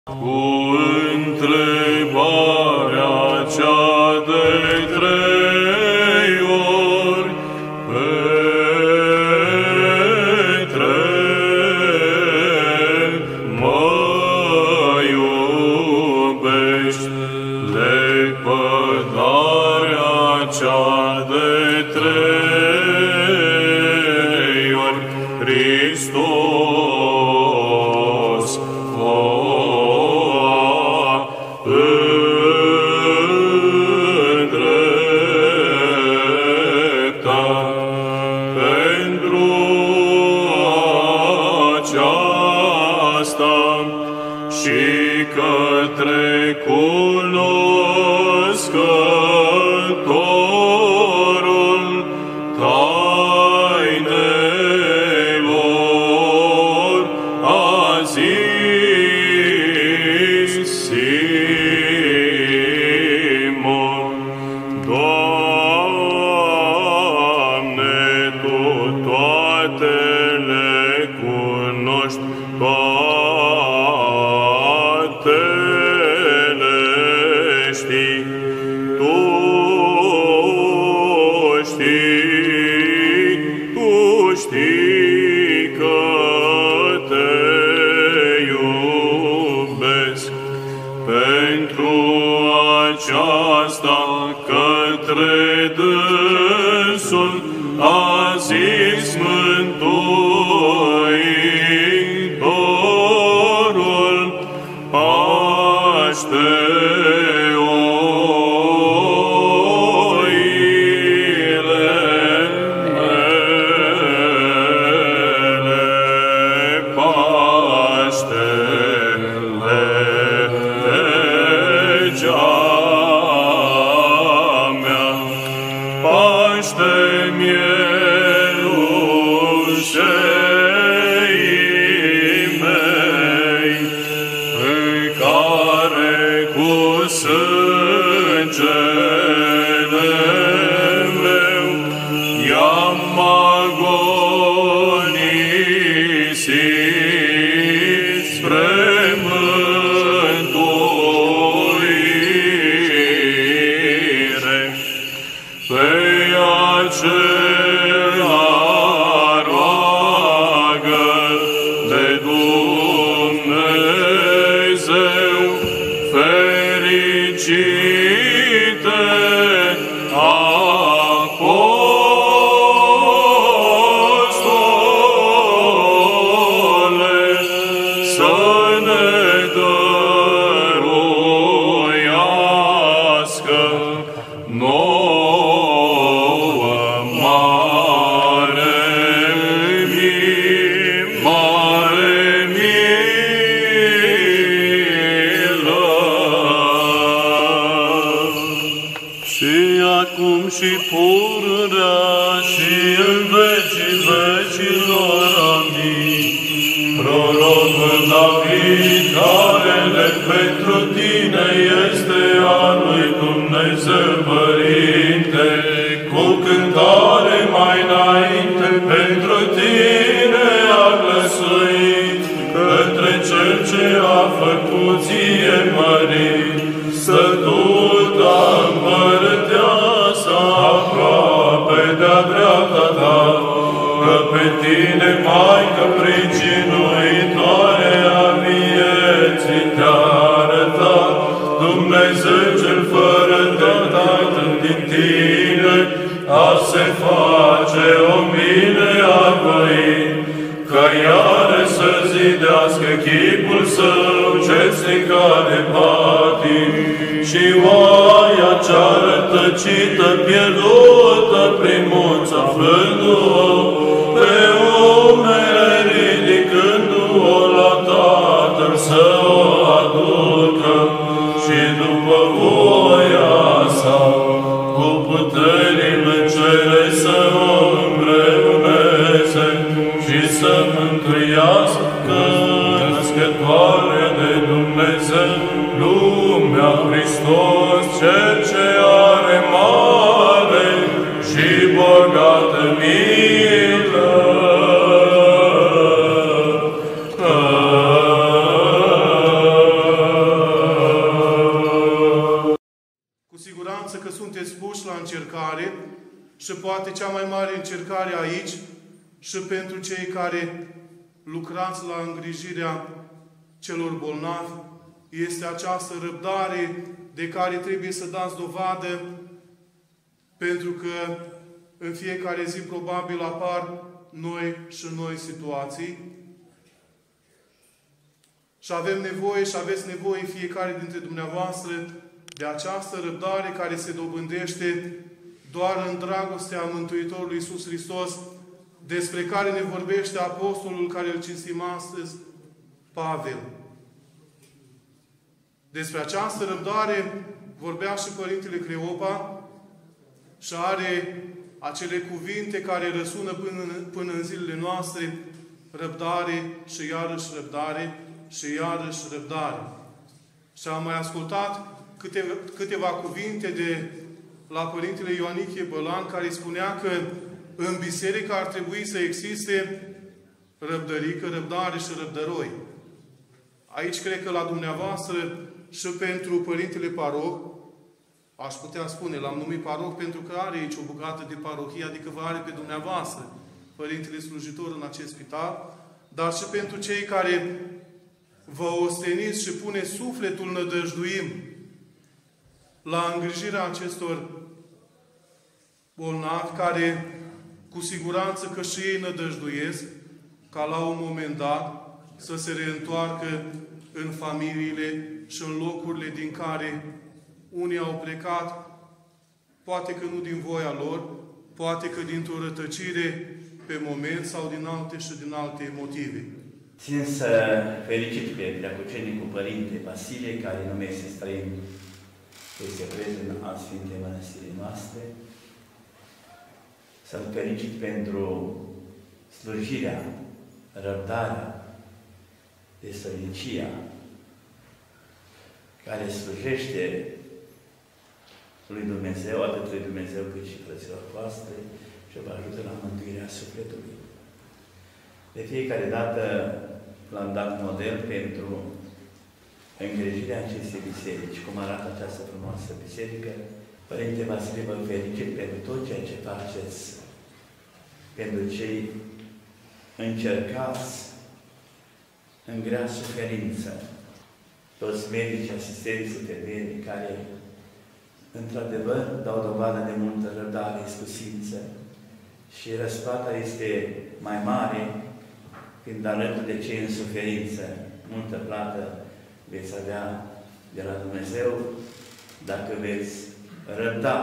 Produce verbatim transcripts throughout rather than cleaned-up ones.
Cu întrebarea cea de trei ori Petre, mă iubești, lepădarea cea de trei ori Hristos o îndrepta. Pentru aceasta și către cunoscătorul tainelor a zis Simon: Doamne, Tu toate le cunoști, toate le știi, Tu știi, Tu știi că Te iubesc. Pentru aceasta către dânsul a zis Mântuitorul: paște oile mele, paștele legea mea, paște mielușei mei, pe care cu sângele meu i-am agonisit spre mântuire. Pe aceea roagă de Dumnezeu, fericite apostole, să ne dăruiască nouă mare mi- mare milă. Și acum și pururea și în vecii vecilor. Amin. Prorocul David, carele pentru Tine este a lui Dumnezeu Părinte, cu cântare mai înainte pentru Tine a glăsuit, către Cel ce a făcut ție mărit, stătuta împărăteasa aproape de-a dreapta Ta, că pe Tine, Maică pricinuitoare a vieții, Te-a arătat Dumnezeu cel fără de Tatăl din Tine, a se face o mine a voit, ca iară să zidească chipul Său ce se cade patim, și oaia cea rătăcită, pierdută prin munți, aflându-o pe umele, ridicându-o la Tatăl să o aducă, și după voia Sa, cu puterile cele să o împreuneze și să mântuiască născătoare de Dumnezeu lumea, Hristos, Cel ce are mare și bogată milă. sunteți puși la încercare și poate cea mai mare încercare aici și pentru cei care lucrați la îngrijirea celor bolnavi este această răbdare de care trebuie să dați dovadă, pentru că în fiecare zi probabil apar noi și noi situații și avem nevoie și aveți nevoie fiecare dintre dumneavoastră de această răbdare care se dobândește doar în dragostea Mântuitorului Iisus Hristos, despre care ne vorbește apostolul care îl cinstim astăzi, Pavel. Despre această răbdare vorbea și Părintele Cleopa și are acele cuvinte care răsună până, până în zilele noastre: răbdare și iarăși răbdare și iarăși răbdare. Și am mai ascultat câteva, câteva cuvinte de la Părintele Ioanichie Bălan, care spunea că în biserică ar trebui să existe răbdărică, răbdare și răbdăroi. Aici cred că la dumneavoastră și pentru Părintele Paroh, aș putea spune, l-am numit paroh pentru că are aici o bucată de parohie, adică vă are pe dumneavoastră, Părintele slujitor în acest spital, dar și pentru cei care vă osteniți și pune sufletul nădăjduim la îngrijirea acestor bolnavi, care cu siguranță că și ei nădăjduiesc ca la un moment dat să se reîntoarcă în familiile și în locurile din care unii au plecat, poate că nu din voia lor, poate că dintr-o rătăcire pe moment sau din alte și din alte motive. Țin să felicit pe Preacucenicul Părinte Vasile, care nu este străin, este prezent al Sfintei Mănăstirii noastre. Să-l felicit pentru slujirea, răbdarea, desăvnicia, care slujește lui Dumnezeu, atât lui Dumnezeu cât și frăților voastre, și vă ajută la mântuirea sufletului. De fiecare dată l-am dat model pentru îngrijirea acestei biserici, cum arată această frumoasă biserică. Părinte Vasile, vă felicit pentru tot ceea ce faceți, pentru cei încercați în grea suferință, toți medici, asistenți, infermieri, care într-adevăr dau dovadă de multă răbdare, iscusință, și răsplata este mai mare când alături de cei în suferință. Multă plată veți avea de la Dumnezeu dacă veți răbda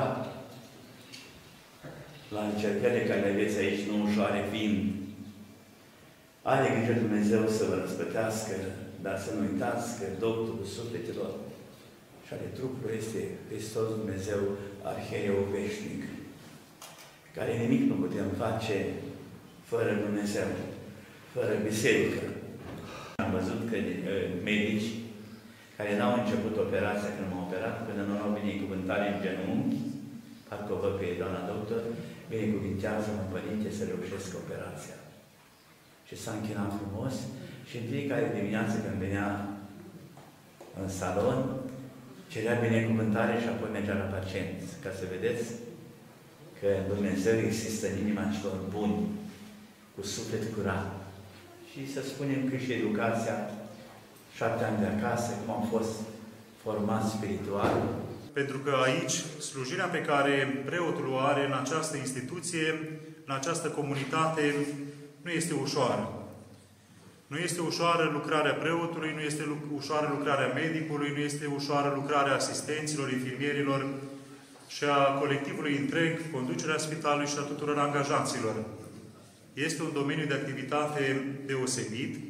la încercările care le aveți aici, nu ușoare fiind. Are grijă Dumnezeu să vă răspătească, dar să nu uitați că doctorul sufletelor și ale trupului este Hristos Dumnezeu, Arhereu veșnic, care nimic nu putem face fără Dumnezeu, fără biserică. Am văzut că medici care n-au început operația când m-au operat, până nu au binecuvântare în genunchi, parcă o văd pe doamna doctor, binecuvintează-mă, Părinte, să reușesc operația. Și s-a închinat frumos și în fiecare dimineață când venea în salon, cerea binecuvântare și apoi mergea la pacienți, ca să vedeți că Dumnezeu există în inima celor buni, cu suflet curat. Și să spunem că și educația, șapte ani de acasă, cum am fost formați spiritual. Pentru că aici, slujirea pe care preotul o are în această instituție, în această comunitate, nu este ușoară. Nu este ușoară lucrarea preotului, nu este ușoară lucrarea medicului, nu este ușoară lucrarea asistenților, infirmierilor și a colectivului întreg, conducerea spitalului și a tuturor angajaților. Este un domeniu de activitate deosebit.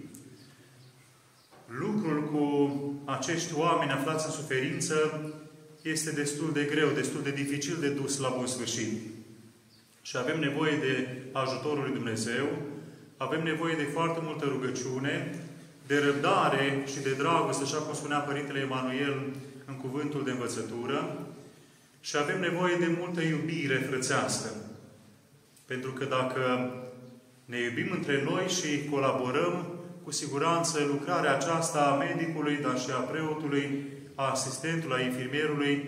Lucrul cu acești oameni aflați în suferință este destul de greu, destul de dificil de dus la bun sfârșit. Și avem nevoie de ajutorul lui Dumnezeu, avem nevoie de foarte multă rugăciune, de răbdare și de dragoste, așa cum spunea Părintele Emanuel în cuvântul de învățătură, și avem nevoie de multă iubire frățească. Pentru că dacă ne iubim între noi și colaborăm, cu siguranță lucrarea aceasta a medicului, dar și a preotului, a asistentului, a infirmierului,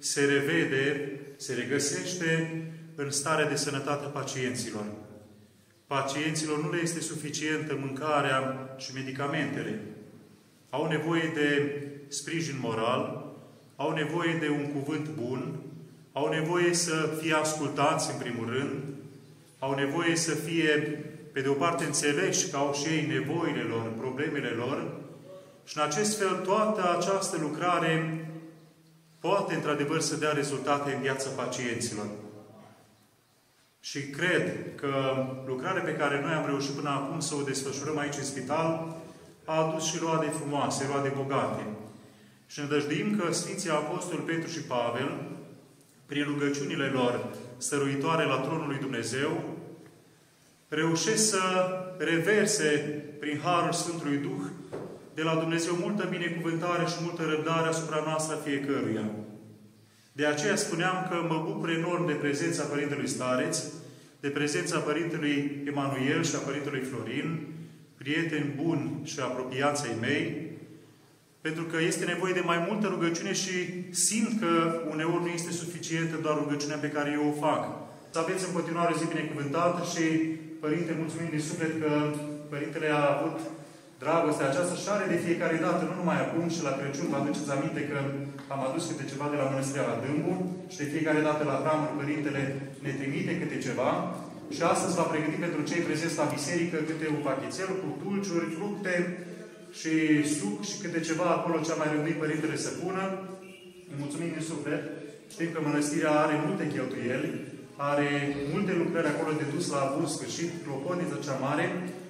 se revede, se regăsește în starea de sănătate a pacienților. Pacienților nu le este suficientă mâncarea și medicamentele. Au nevoie de sprijin moral, au nevoie de un cuvânt bun, au nevoie să fie ascultați în primul rând, au nevoie să fie, pe de o parte, înțeleși că au și ei nevoile lor, problemele lor, și în acest fel toată această lucrare poate, într-adevăr, să dea rezultate în viața pacienților. Și cred că lucrarea pe care noi am reușit până acum să o desfășurăm aici în spital a adus și roade frumoase, roade bogate. Și ne dăjduim că Sfinții Apostoli Petru și Pavel, prin rugăciunile lor stăruitoare la tronul lui Dumnezeu, reușesc să reverse prin harul Sfântului Duh de la Dumnezeu multă binecuvântare și multă răbdare asupra noastră fiecăruia. De aceea spuneam că mă bucur enorm de prezența Părintelui Stareț, de prezența Părintelui Emanuel și a Părintelui Florin, prieteni buni și apropiați ai mei, pentru că este nevoie de mai multă rugăciune și simt că uneori nu este suficientă doar rugăciunea pe care eu o fac. Să aveți în continuare zi binecuvântată și, Părinte, mulțumim din suflet că Părintele a avut dragostea aceasta și are de fiecare dată, nu numai acum și la Crăciun, vă aduceți aminte că am adus câte ceva de la Mănăstirea la Dâmbu și de fiecare dată la hramul Părintele ne trimite câte ceva și astăzi v-a pregătit pentru cei prezenți la biserică câte un pachetel cu dulciuri, fructe și suc și câte ceva acolo ce a mai rânduit Părintele să pună. Îi mulțumim din suflet. Știm că Mănăstirea are multe cheltuieli, are multe lucrări acolo de dus la bun sfârșit, clopotnița cea mare,